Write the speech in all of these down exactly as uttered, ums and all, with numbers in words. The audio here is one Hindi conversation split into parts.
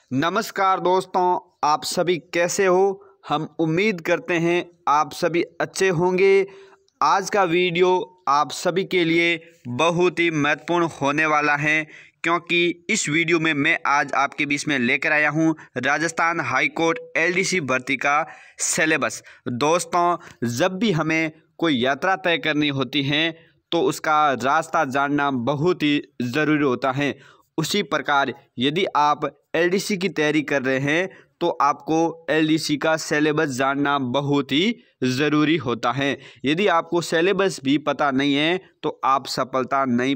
नमस्कार दोस्तों, आप सभी कैसे हो। हम उम्मीद करते हैं आप सभी अच्छे होंगे। आज का वीडियो आप सभी के लिए बहुत ही महत्वपूर्ण होने वाला है, क्योंकि इस वीडियो में मैं आज आपके बीच में लेकर आया हूं राजस्थान हाई कोर्ट एलडीसी भर्ती का सिलेबस। दोस्तों, जब भी हमें कोई यात्रा तय करनी होती है तो उसका रास्ता जानना बहुत ही ज़रूरी होता है। उसी प्रकार यदि आप एलडीसी की तैयारी कर रहे हैं तो आपको एलडीसी का सिलेबस जानना बहुत ही ज़रूरी होता है। यदि आपको सिलेबस भी पता नहीं है तो आप सफलता नहीं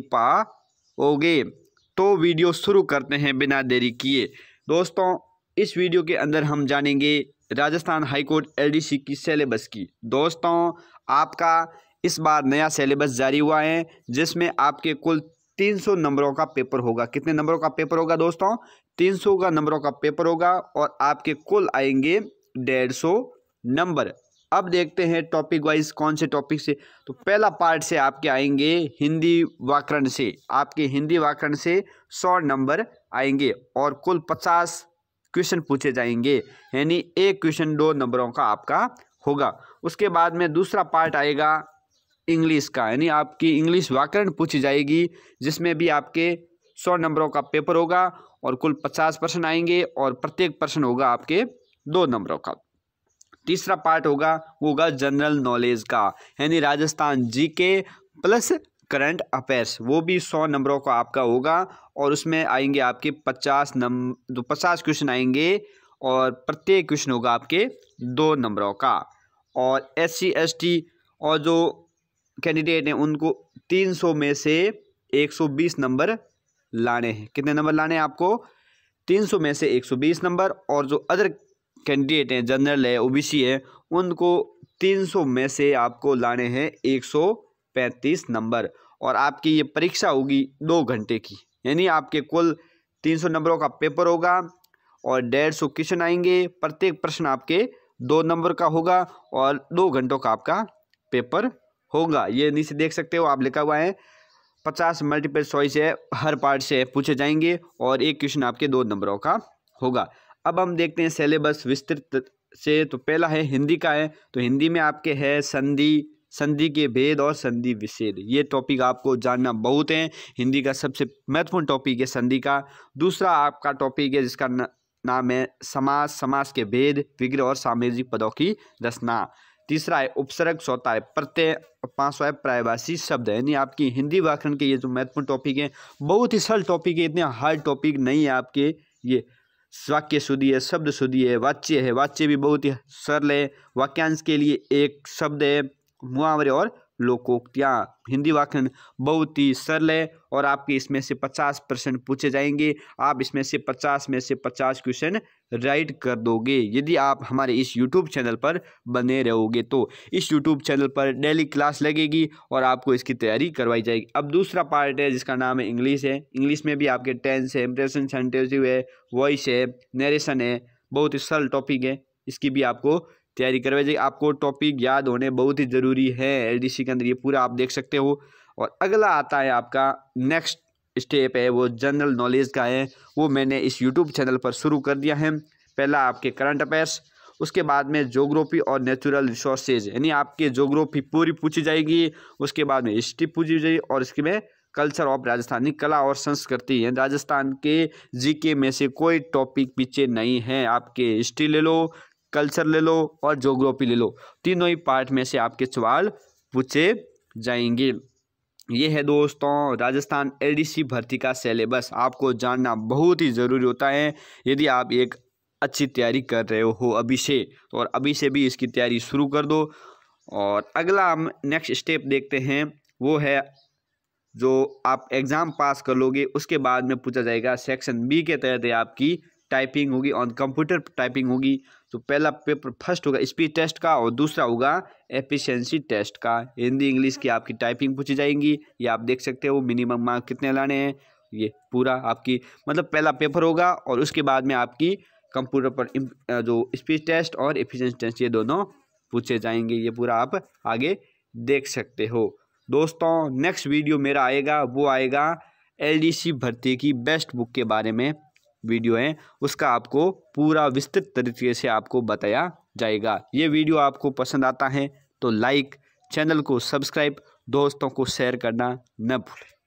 पाओगे। तो वीडियो शुरू करते हैं बिना देरी किए। दोस्तों, इस वीडियो के अंदर हम जानेंगे राजस्थान हाई कोर्ट एलडीसी की सिलेबस की। दोस्तों, आपका इस बार नया सिलेबस जारी हुआ है जिसमें आपके कुल तीन सौ नंबरों का पेपर होगा। कितने नंबरों का पेपर होगा दोस्तों? तीन सौ का नंबरों का पेपर होगा और आपके कुल आएंगे डेढ़ सौ नंबर। अब देखते हैं टॉपिक वाइज कौन से टॉपिक से। तो पहला पार्ट से आपके आएंगे हिंदी व्याकरण से। आपके हिंदी व्याकरण से सौ नंबर आएंगे और कुल पचास क्वेश्चन पूछे जाएंगे, यानी एक क्वेश्चन दो नंबरों का आपका होगा। उसके बाद में दूसरा पार्ट आएगा इंग्लिश का, यानी आपकी इंग्लिश व्याकरण पूछी जाएगी, जिसमें भी आपके सौ नंबरों का पेपर होगा और कुल पचास परसेंट आएंगे और प्रत्येक पर्सन होगा आपके दो नंबरों का। तीसरा पार्ट होगा वो होगा जनरल नॉलेज का, यानी Rajasthan GK plus current affairs, वो भी सौ नंबरों का आपका होगा और उसमें आएंगे आपके पचास नंबर पचास क्वेश्चन आएंगे और प्रत्येक क्वेश्चन होगा आपके दो नंबरों का। और एस सी एस टी और जो कैंडिडेट हैं उनको तीन सौ में से एक सौ बीस नंबर लाने हैं। कितने नंबर लाने हैं आपको? तीन सौ में से एक सौ बीस नंबर। और जो अदर कैंडिडेट हैं, जनरल है, ओबीसी है, उनको तीन सौ में से आपको लाने हैं एक सौ पैंतीस नंबर। और आपकी ये परीक्षा होगी दो घंटे की, यानी आपके कुल तीन सौ नंबरों का पेपर होगा और डेढ़ सौ क्वेश्चन आएंगे। प्रत्येक प्रश्न आपके दो नंबर का होगा और दो घंटों का आपका पेपर होगा। ये नीचे देख सकते हो आप, लिखा हुआ है पचास मल्टीपल चॉइस है, हर पार्ट से पूछे जाएंगे और एक क्वेश्चन आपके दो नंबरों का होगा। अब हम देखते हैं सिलेबस विस्तृत से। तो पहला है हिंदी का है, तो हिंदी में आपके है संधि, संधि के भेद और संधि विच्छेद। ये टॉपिक आपको जानना बहुत है। हिंदी का सबसे महत्वपूर्ण टॉपिक है संधि का। दूसरा आपका टॉपिक है जिसका न, नाम है समास, समास के भेद, विग्रह और सामाजिक पदों की रचना। तीसरा है उपसर्ग, चौथा है प्रत्यय, पांचवा है प्रायभाषी शब्द, यानी आपकी हिंदी व्याकरण के ये जो महत्वपूर्ण टॉपिक है, बहुत ही सरल टॉपिक है, इतने हार्ड टॉपिक नहीं है आपके। ये वाक्य शुद्धि है, शब्द शुद्धि है, वाच्य है, वाच्य भी बहुत ही सरल है, वाक्यांश के लिए एक शब्द है, मुहावरे और लोकोक्तियाँ। हिंदी व्याकरण बहुत ही सरल है और आपके इसमें से पचास परसेंट पूछे जाएंगे। आप इसमें से पचास में से पचास क्वेश्चन राइट कर दोगे यदि आप हमारे इस यूट्यूब चैनल पर बने रहोगे। तो इस यूट्यूब चैनल पर डेली क्लास लगेगी और आपको इसकी तैयारी करवाई जाएगी। अब दूसरा पार्ट है जिसका नाम है इंग्लिश है। इंग्लिश में भी आपके टेंस है, इंप्रेशन, सेंटेंसिव है, वॉइस है, नरेशन है, बहुत ही सरल टॉपिक है, इसकी भी आपको तैयारी करवाई जाएगी। आपको टॉपिक याद होने बहुत ही ज़रूरी है एलडीसी के अंदर, ये पूरा आप देख सकते हो। और अगला आता है आपका नेक्स्ट स्टेप है वो जनरल नॉलेज का है, वो मैंने इस यूट्यूब चैनल पर शुरू कर दिया है। पहला आपके करंट अफेयर्स, उसके बाद में ज्योग्राफी और नेचुरल रिसोर्सेज, यानी आपके ज्योग्राफी पूरी पूछी जाएगी। उसके बाद में हिस्ट्री पूछी जाएगी और इसके में कल्चर ऑफ राजस्थानी, कला और संस्कृति है। राजस्थान के जीके में से कोई टॉपिक पीछे नहीं है। आपके हिस्ट्री ले लो, कल्चर ले लो और ज्योग्राफी ले लो, तीनों ही पार्ट में से आपके सवाल पूछे जाएंगे। ये है दोस्तों राजस्थान एलडीसी भर्ती का सिलेबस। आपको जानना बहुत ही ज़रूरी होता है यदि आप एक अच्छी तैयारी कर रहे हो अभी से, तो और अभी से भी इसकी तैयारी शुरू कर दो। और अगला हम नेक्स्ट स्टेप देखते हैं, वो है जो आप एग्ज़ाम पास कर लोगे उसके बाद में पूछा जाएगा सेक्शन बी के तहत है आपकी टाइपिंग होगी, ऑन कंप्यूटर टाइपिंग होगी। तो पहला पेपर फर्स्ट होगा स्पीच टेस्ट का और दूसरा होगा एफिशिएंसी टेस्ट का। हिंदी इंग्लिश की आपकी टाइपिंग पूछी जाएंगी, ये आप देख सकते हो। मिनिमम मार्क कितने लाने हैं, ये पूरा आपकी मतलब पहला पेपर होगा और उसके बाद में आपकी कंप्यूटर पर जो स्पीच टेस्ट और एफिशिएंसी टेस्ट ये दोनों पूछे जाएंगे। ये पूरा आप आगे देख सकते हो। दोस्तों, नेक्स्ट वीडियो मेरा आएगा वो आएगा एलडीसी भर्ती की बेस्ट बुक के बारे में। वीडियो हैं उसका आपको पूरा विस्तृत तरीके से आपको बताया जाएगा। ये वीडियो आपको पसंद आता है तो लाइक, चैनल को सब्सक्राइब, दोस्तों को शेयर करना न भूलें।